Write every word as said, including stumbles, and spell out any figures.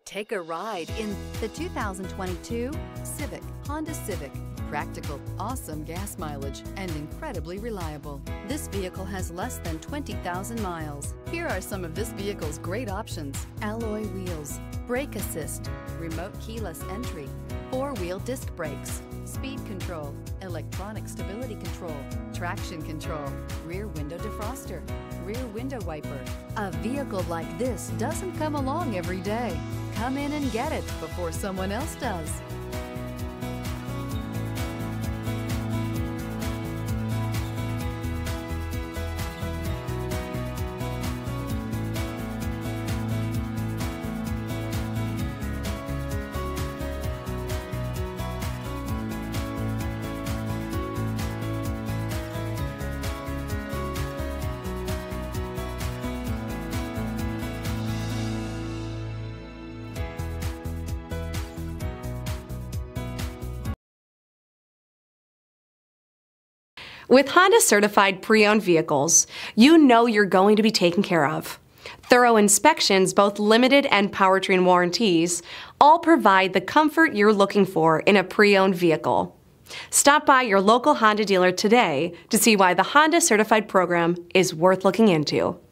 Take a ride in the two thousand twenty-two Civic, Honda Civic. Practical, awesome gas mileage, and incredibly reliable. This vehicle has less than twenty thousand miles. Here are some of this vehicle's great options: alloy wheels, brake assist, remote keyless entry, four-wheel disc brakes, speed control, electronic stability control, traction control, rear window defroster, rear window wiper. A vehicle like this doesn't come along every day. Come in and get it before someone else does. With Honda certified pre-owned vehicles, you know you're going to be taken care of. Thorough inspections, both limited and powertrain warranties, all provide the comfort you're looking for in a pre-owned vehicle. Stop by your local Honda dealer today to see why the Honda certified program is worth looking into.